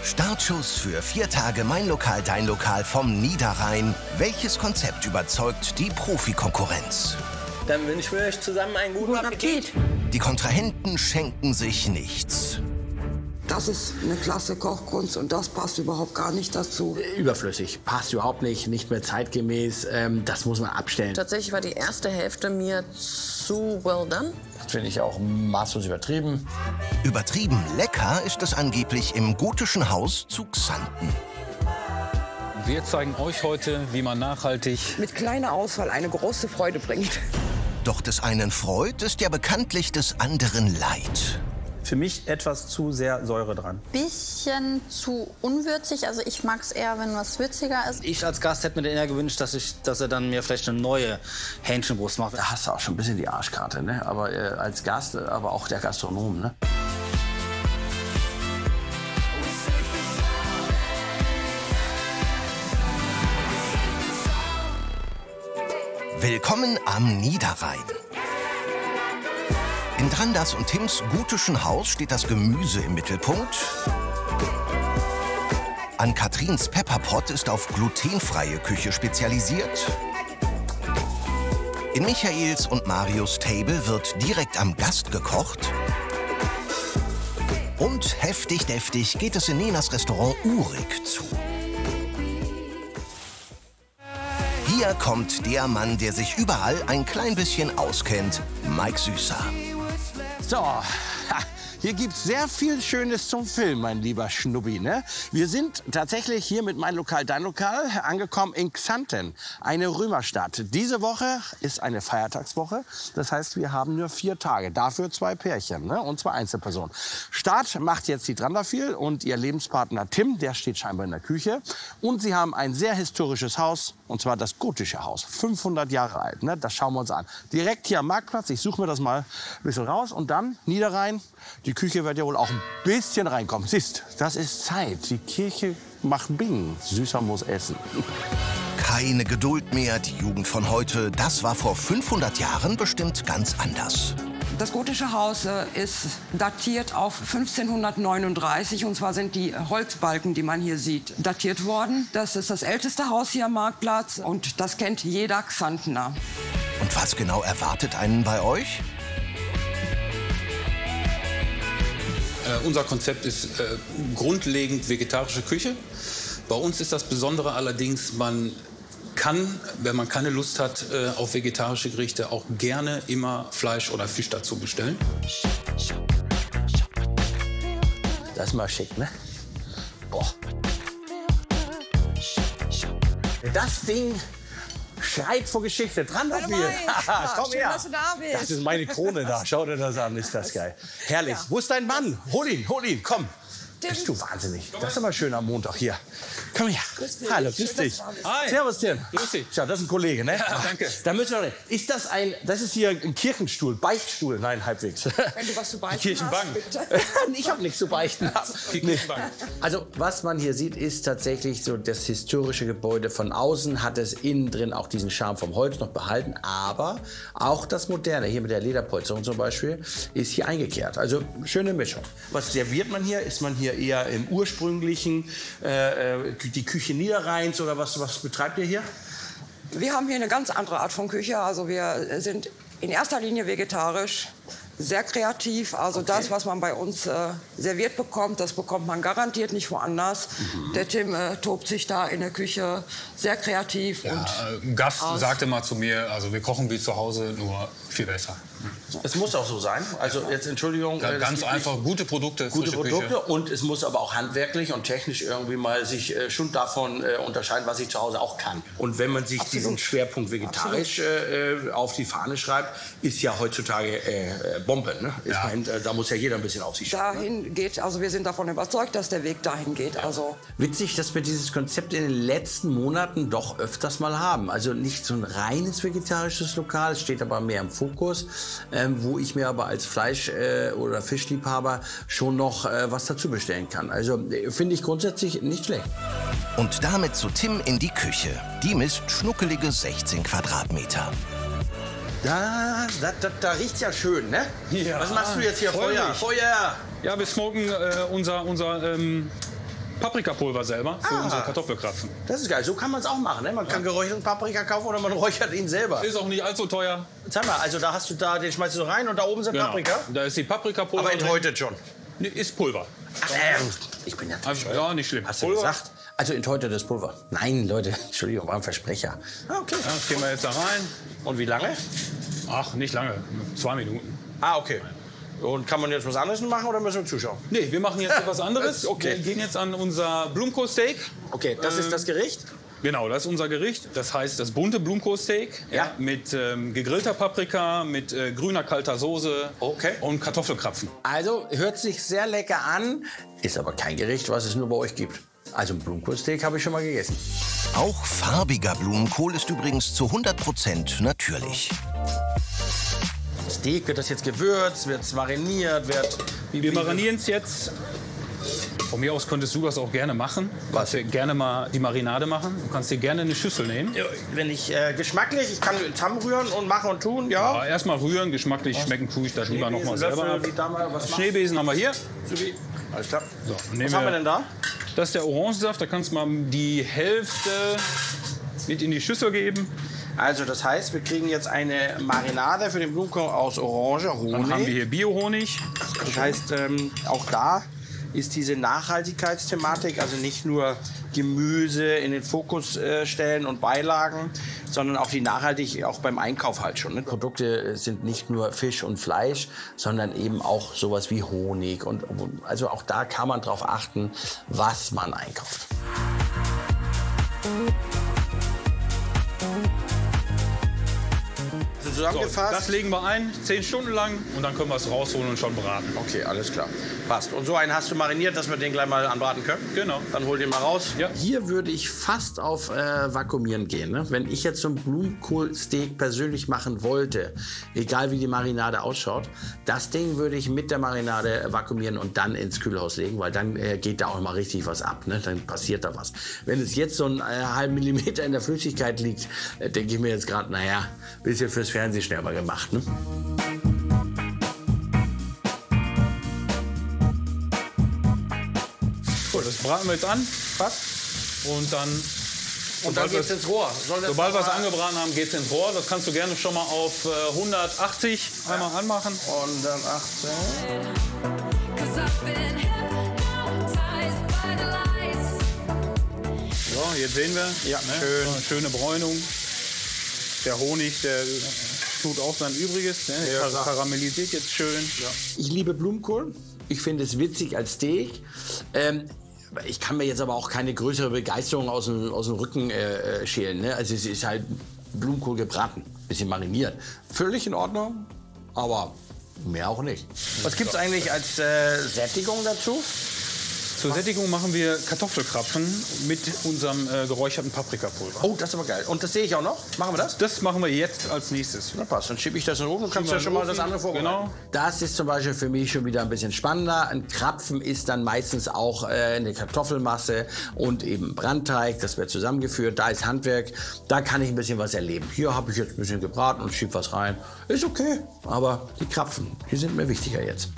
Startschuss für 4 Tage Mein Lokal, Dein Lokal vom Niederrhein. Welches Konzept überzeugt die Profikonkurrenz? Dann wünschen wir euch zusammen einen guten Appetit. Die Kontrahenten schenken sich nichts. Das ist eine klasse Kochkunst und das passt überhaupt gar nicht dazu. Überflüssig, passt überhaupt nicht mehr zeitgemäß. Das muss man abstellen. Tatsächlich war die erste Hälfte mir zu well done. Das finde ich auch maßlos übertrieben. Übertrieben lecker ist es angeblich im Gotischen Haus zu Xanten. Wir zeigen euch heute, wie man nachhaltig Mit kleiner Auswahl eine große Freude bringt. Doch des einen Freud ist ja bekanntlich des anderen Leid. Für mich etwas zu sehr Säure dran. Bisschen zu unwürzig. Also ich mag es eher, wenn was würziger ist. Ich als Gast hätte mir eher gewünscht, dass er dann mir vielleicht eine neue Hähnchenbrust macht. Da hast du auch schon ein bisschen die Arschkarte, ne? Aber als Gast, aber auch der Gastronom, ne? Willkommen am Niederrhein. In Drandas und Tims Gotischen Haus steht das Gemüse im Mittelpunkt. Ann-Katrins Pepperpot ist auf glutenfreie Küche spezialisiert. In Michaels und Marius Table wird direkt am Gast gekocht. Und heftig deftig geht es in Nenas Restaurant Urig zu. Hier kommt der Mann, der sich überall ein klein bisschen auskennt, Mike Süßer. So, hier gibt's sehr viel Schönes zum Filmen, mein lieber Schnubbi, ne? Wir sind tatsächlich hier mit Mein Lokal, Dein Lokal angekommen in Xanten, eine Römerstadt. Diese Woche ist eine Feiertagswoche, das heißt, wir haben nur 4 Tage, dafür 2 Pärchen, ne? Und 2 Einzelpersonen. Start macht jetzt die Trandafil und ihr Lebenspartner Tim, der steht scheinbar in der Küche. Und sie haben ein sehr historisches Haus, und zwar das Gotische Haus, 500 Jahre alt, ne? Das schauen wir uns an. Direkt hier am Marktplatz, ich suche mir das mal ein bisschen raus und dann Niederrhein. Die Küche wird ja wohl auch ein bisschen reinkommen. Siehst, das ist Zeit. Die Kirche macht Bing. Süßer muss essen. Keine Geduld mehr, die Jugend von heute. Das war vor 500 Jahren bestimmt ganz anders. Das Gotische Haus ist datiert auf 1539 und zwar sind die Holzbalken, die man hier sieht, datiert worden. Das ist das älteste Haus hier am Marktplatz und das kennt jeder Xantener. Und was genau erwartet einen bei euch? Unser Konzept ist grundlegend vegetarische Küche. Bei uns ist das Besondere allerdings, man kann, wenn man keine Lust hat auf vegetarische Gerichte, auch gerne immer Fleisch oder Fisch dazu bestellen. Das ist mal schick, ne? Boah. Das Ding schreit vor Geschichte. Dran auf mir. Komm her. Dass du da bist. Das ist meine Krone da. Schau dir das an, ist das geil. Herrlich. Ja. Wo ist dein Mann? Hol ihn, komm. Tim. Bist du wahnsinnig. Das ist aber schön am Montag hier. Komm her. Hallo, grüß dich. Hi. Servus, Tim. Grüß dich. Schau, das ist ein Kollege, ne? Ja, danke. Da müssen wir reden. Ist das das ist hier ein Kirchenstuhl, Beichtstuhl? Nein, halbwegs. Wenn du was zu beichten Kirchenbank. hast, bitte. Ich habe nichts zu beichten. Nee. Also, was man hier sieht, ist tatsächlich so das historische Gebäude. Von außen hat es innen drin auch diesen Charme vom Holz noch behalten. Aber auch das Moderne, hier mit der Lederpolsterung zum Beispiel, ist hier eingekehrt. Also, schöne Mischung. Was serviert man hier? Ist man hier eher im ursprünglichen, die Küche Niederrheins oder was betreibt ihr hier? Wir haben hier eine ganz andere Art von Küche. Also wir sind in erster Linie vegetarisch, sehr kreativ. Also das, was man bei uns serviert bekommt, das bekommt man garantiert nicht woanders. Der Tim tobt sich da in der Küche sehr kreativ. Ja, und ein Gast sagte mal zu mir, also wir kochen wie zu Hause, nur viel besser. Es muss auch so sein. Also jetzt Entschuldigung. Ganz einfach, gute Produkte, gute frische Produkte Küche. Und es muss aber auch handwerklich und technisch irgendwie mal sich schon davon unterscheiden, was ich zu Hause auch kann. Und wenn man sich diesen Schwerpunkt vegetarisch auf die Fahne schreibt, ist ja heutzutage Bombe. Ne? Ich meine, da muss ja jeder ein bisschen auf sich schauen. dahin geht, also wir sind davon überzeugt, dass der Weg dahin geht. Also Witzig, dass wir dieses Konzept in den letzten Monaten doch öfters mal haben. Also nicht so ein reines vegetarisches Lokal, es steht aber mehr im Fokus, wo ich mir aber als Fleisch- oder Fischliebhaber schon noch was dazu bestellen kann. Also finde ich grundsätzlich nicht schlecht. Und damit zu Tim in die Küche. Die misst schnuckelige 16 Quadratmeter. Da riecht's ja schön, ne? Ja, was machst du jetzt hier? freulich. Feuer! Ja, wir smoken unser Paprikapulver selber für unsere Kartoffelkrapfen. Das ist geil. So kann man es auch machen. Ne? Man kann geräucherten Paprika kaufen oder man räuchert ihn selber. Ist auch nicht allzu teuer. Zeig mal, also den schmeißt du so rein und da oben sind Genau. Paprika. Da ist die Paprikapulver. Aber drin. enthäutet schon. Nee, ist Pulver. Ach, ich bin ja Also, ja, nicht schlimm. Hast du Pulver. gesagt? Also enthäutetes Pulver. Nein, Leute, Entschuldigung, war ein Versprecher. Ah, okay. Ja, das gehen wir jetzt da rein. Und wie lange? Ach, nicht lange. 2 Minuten. Ah, okay. Und kann man jetzt was anderes machen oder müssen wir zuschauen? Nee, wir machen jetzt was anderes. Okay. Wir gehen jetzt an unser Blumenkohlsteak. Okay, das ist das Gericht? Genau, das ist unser Gericht. Das heißt das bunte Blumenkohlsteak. Ja. Mit gegrillter Paprika, mit grüner kalter Soße Okay. und Kartoffelkrapfen. Also, hört sich sehr lecker an, ist aber kein Gericht, was es nur bei euch gibt. Also ein Blumenkohlsteak habe ich schon mal gegessen. Auch farbiger Blumenkohl ist übrigens zu 100% natürlich. Steak, wird das jetzt gewürzt, wird es mariniert, Wir marinieren es jetzt. Von mir aus könntest du das auch gerne machen. Was? Gerne mal die Marinade machen. Du kannst dir gerne eine Schüssel nehmen. Wenn ich geschmacklich, ich kann zusammenrühren und machen und tun, ja. Ja, erstmal rühren, geschmacklich schmecken tue ich das lieber noch mal selber ab. Schneebesen haben wir hier. Alles klar. So, Was haben wir denn da? Das ist der Orangensaft. Da kannst du mal die Hälfte mit in die Schüssel geben. Also das heißt, wir kriegen jetzt eine Marinade für den Blumenkohl aus Orange, Dann haben wir Honig. hier Bio-Honig. Das heißt, auch da ist diese Nachhaltigkeitsthematik, also nicht nur Gemüse in den Fokus stellen und Beilagen, sondern auch die Nachhaltig auch beim Einkauf halt schon. Ne? Produkte sind nicht nur Fisch und Fleisch, sondern eben auch sowas wie Honig. Und also auch da kann man drauf achten, was man einkauft. So, Zusammengefasst. das legen wir ein, 10 Stunden lang, und dann können wir es rausholen und schon braten. Okay, alles klar. Passt. Und so einen hast du mariniert, dass wir den gleich mal anbraten können? Genau. Dann hol den mal raus. Ja. Hier würde ich fast auf Vakuumieren gehen. Ne? Wenn ich jetzt so ein Blumenkohlsteak persönlich machen wollte, egal wie die Marinade ausschaut, das Ding würde ich mit der Marinade vakuumieren und dann ins Kühlhaus legen, weil dann geht da auch mal richtig was ab. Ne? Dann passiert da was. Wenn es jetzt so einen halben Millimeter in der Flüssigkeit liegt, denke ich mir jetzt gerade, naja, bisschen fürs Fernsehen schnell mal gemacht. Ne? Gut, das braten wir jetzt an. Fast. Und dann Und dann geht's ins Rohr. Sobald wir es angebraten haben, geht es ins Rohr. Das kannst du gerne schon mal auf 180 einmal anmachen. Und dann 18. So, jetzt sehen wir. Ja, ne? schön. So eine schöne Bräunung. Der Honig, der tut auch sein Übriges. Ne? Der karamellisiert jetzt schön. Ja. Ich liebe Blumenkohl. Ich finde es witzig als Steak. Ich kann mir jetzt aber auch keine größere Begeisterung aus dem Rücken schälen. Ne? Also es ist halt Blumenkohl gebraten, bisschen mariniert. Völlig in Ordnung, aber mehr auch nicht. Was gibt's eigentlich als Sättigung dazu? Zur Sättigung machen wir Kartoffelkrapfen mit unserem geräucherten Paprikapulver. Oh, das ist aber geil. Und das sehe ich auch noch. Machen wir das? Das machen wir jetzt als nächstes. Na passt, dann schiebe ich das in den Ofen und kannst ja schon mal das andere vorbereiten. Genau. Das ist zum Beispiel für mich schon wieder ein bisschen spannender. Ein Krapfen ist dann meistens auch eine Kartoffelmasse und eben Brandteig. Das wird zusammengeführt. Da ist Handwerk. Da kann ich ein bisschen was erleben. Hier habe ich jetzt ein bisschen gebraten und schiebe was rein. Ist okay. Aber die Krapfen, die sind mir wichtiger jetzt.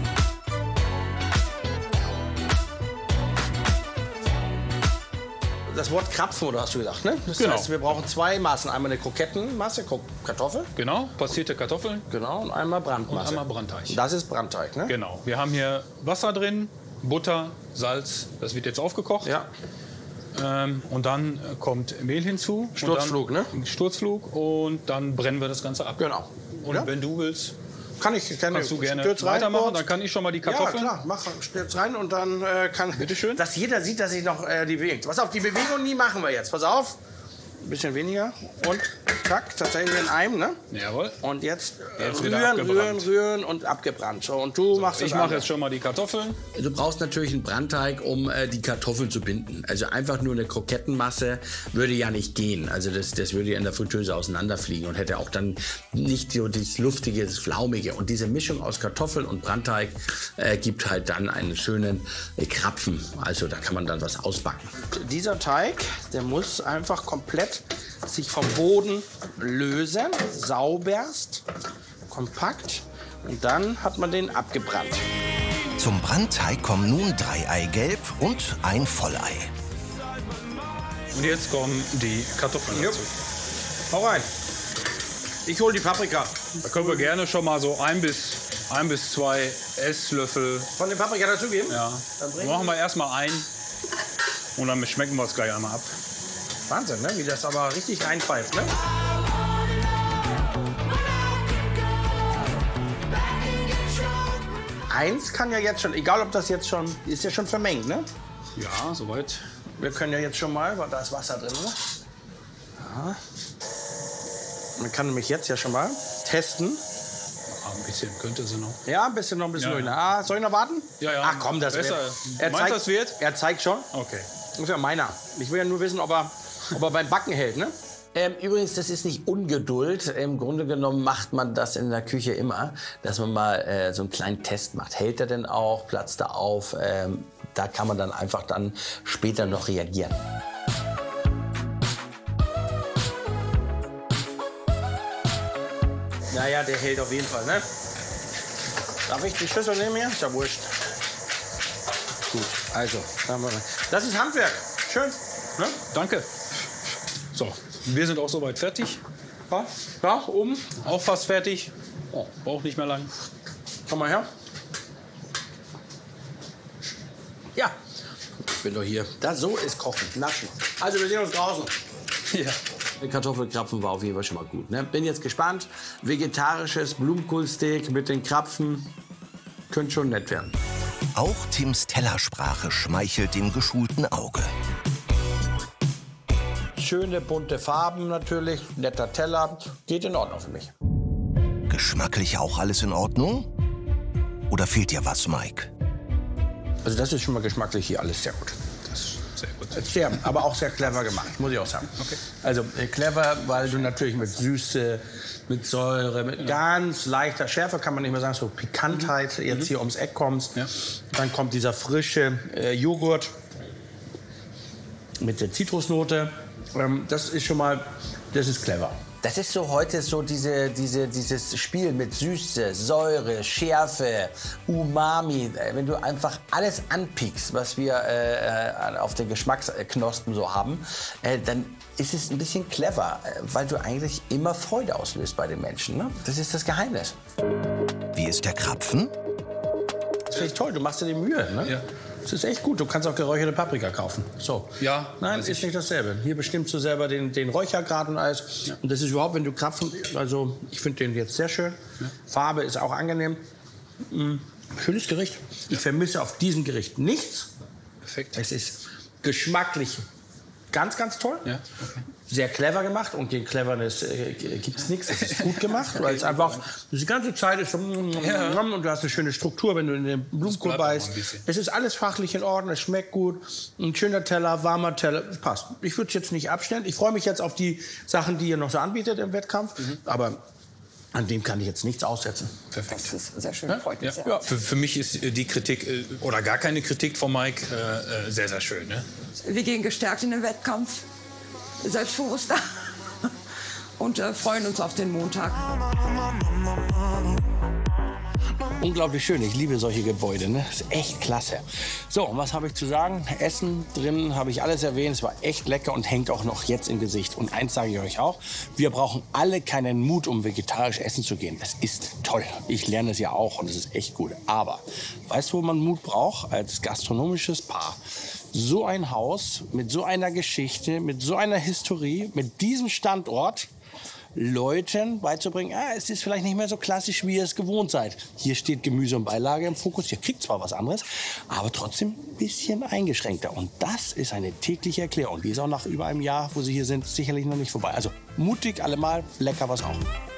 Das Wort Krapfen, oder hast du gesagt, ne? Das Genau. heißt, wir brauchen zwei Maßen. Einmal eine Krokettenmasse, Kartoffel. Genau, passierte Kartoffeln Genau, und einmal und Brandmasse. einmal Brandteig. Das ist Brandteig, ne? Genau. Wir haben hier Wasser drin, Butter, Salz. Das wird jetzt aufgekocht. Ja. Und dann kommt Mehl hinzu. Sturzflug, und dann, Sturzflug. Und dann brennen wir das Ganze ab. Genau. Und Ja? wenn du willst, Kannst du gerne stürz rein, weitermachen. kurz. Dann kann ich schon mal die Ja, Kartoffeln. klar, mach, stürz rein und dann kann... Bitte schön. Dass jeder sieht, dass sich noch die bewegt. Pass auf, die Bewegung, die machen wir jetzt. Pass auf. Ein bisschen weniger. Und zack, tatsächlich in einem, ne? Jawohl. Und jetzt, Jetzt wieder rühren, abgebrannt. rühren und abgebrannt. So, und du machst das Ich mache andere. jetzt schon mal die Kartoffeln. Du brauchst natürlich einen Brandteig, um die Kartoffeln zu binden. Also einfach nur eine Krokettenmasse würde ja nicht gehen. Also das würde ja in der Fritteuse auseinanderfliegen und hätte auch dann nicht so das Luftige, das Flaumige. Und diese Mischung aus Kartoffeln und Brandteig gibt halt dann einen schönen Krapfen. Also da kann man dann was ausbacken. Dieser Teig, der muss einfach komplett sich vom Boden lösen, sauberst, kompakt. Und dann hat man den abgebrannt. Zum Brandteig kommen nun 3 Eigelb und ein Vollei. Und jetzt kommen die Kartoffeln dazu. Hau rein. Ich hole die Paprika. Da können wir gerne schon mal so 1 bis 2 Esslöffel. Von den Paprika dazugeben? Ja. Dann machen wir erstmal ein und dann schmecken wir es gleich einmal ab. Wahnsinn, ne? Wie das aber richtig reinpfeift, ne? Eins kann ja jetzt schon, egal ob das jetzt schon, ist ja schon vermengt, ne? Ja, soweit. Wir können ja jetzt schon mal, weil da ist Wasser drin, ne? Ja. Man kann nämlich jetzt ja schon mal testen. Ein bisschen könnte sie noch. Ja, ein bisschen noch, ein bisschen ruhiger. Ah, soll ich noch warten? Ja, ja. Ach komm, das besser. wird. Meinst du, das wird? Er zeigt schon. Okay. Das ist ja meiner. Ich will ja nur wissen, ob er beim Backen hält, ne? Übrigens, das ist nicht Ungeduld. Im Grunde genommen macht man das in der Küche immer, dass man mal so einen kleinen Test macht. Hält er denn auch? Platzt er auf? Da kann man dann einfach dann später noch reagieren. Naja, der hält auf jeden Fall, ne? Darf ich die Schüssel nehmen hier? Ist ja wurscht. Gut, also, haben wir. Das ist Handwerk. Schön, ne? Danke. So, wir sind auch soweit fertig. Ja, oben. Auch fast fertig. Oh, braucht nicht mehr lang. Komm mal her. Ja, ich bin doch hier. So ist Kochen, Naschen. Also, wir sehen uns draußen. Ja. Der Kartoffelkrapfen war auf jeden Fall schon mal gut. Ne? Bin jetzt gespannt. Vegetarisches Blumenkohlsteak mit den Krapfen. Könnte schon nett werden. Auch Tims Tellersprache schmeichelt dem geschulten Auge. Schöne bunte Farben natürlich, netter Teller. Geht in Ordnung für mich. Geschmacklich auch alles in Ordnung? Oder fehlt dir was, Mike? Also das ist schon mal geschmacklich hier alles sehr gut. Das ist sehr gut. Sehr, aber auch sehr clever gemacht, muss ich auch sagen. Okay. Also clever, weil du natürlich mit Süße, mit Säure, mit ganz leichter Schärfe, kann man nicht mehr sagen, so Pikantheit, jetzt hier ums Eck kommst. Ja. Dann kommt dieser frische Joghurt mit der Zitrusnote. Das ist schon mal, das ist clever. Das ist so heute so dieses Spiel mit Süße, Säure, Schärfe, Umami. Wenn du einfach alles anpiekst, was wir auf den Geschmacksknospen so haben, dann ist es ein bisschen clever, weil du eigentlich immer Freude auslöst bei den Menschen. Ne? Das ist das Geheimnis. Wie ist der Krapfen? Das finde ich toll, du machst dir die Mühe. Ne? Ja. Das ist echt gut. Du kannst auch geräucherte Paprika kaufen. So. Ja, Nein, ist nicht dasselbe. Hier bestimmst du selber den Räuchergrad und alles. Ja. Und das ist überhaupt, wenn du Krapfen, also ich finde den jetzt sehr schön. Ja. Farbe ist auch angenehm. Schönes Gericht. Ich vermisse auf diesem Gericht nichts. Perfekt. Es ist geschmacklich ganz, ganz toll. Ja. Okay. Sehr clever gemacht und gegen Cleverness gibt es nichts. Es ist gut gemacht, weil es einfach die ganze Zeit ist so und du hast eine schöne Struktur, wenn du in den Blumenkohl beißt. Es ist alles fachlich in Ordnung, es schmeckt gut. Ein schöner Teller, warmer Teller, passt. Ich würde es jetzt nicht abstellen. Ich freue mich jetzt auf die Sachen, die ihr noch so anbietet im Wettkampf. Aber an dem kann ich jetzt nichts aussetzen. Perfekt. Das ist sehr schön, freut mich sehr. Ja. Für mich ist die Kritik oder gar keine Kritik von Mike sehr, sehr schön. Ne? Wir gehen gestärkt in den Wettkampf, selbstbewusster und freuen uns auf den Montag. Unglaublich schön. Ich liebe solche Gebäude. Ne? Das ist echt klasse. So, und was habe ich zu sagen? Essen drin habe ich alles erwähnt. Es war echt lecker und hängt auch noch jetzt im Gesicht. Und eins sage ich euch auch. Wir brauchen alle keinen Mut, um vegetarisch essen zu gehen. Das ist toll. Ich lerne es ja auch und es ist echt gut. Aber weißt du, wo man Mut braucht? Als gastronomisches Paar. So ein Haus mit so einer Geschichte, mit so einer Historie, mit diesem Standort Leuten beizubringen, es ist vielleicht nicht mehr so klassisch, wie ihr es gewohnt seid. Hier steht Gemüse und Beilage im Fokus, ihr kriegt zwar was anderes, aber trotzdem ein bisschen eingeschränkter. Und das ist eine tägliche Erklärung. Die ist auch nach über einem Jahr, wo sie hier sind, sicherlich noch nicht vorbei. Also mutig allemal, lecker was auch.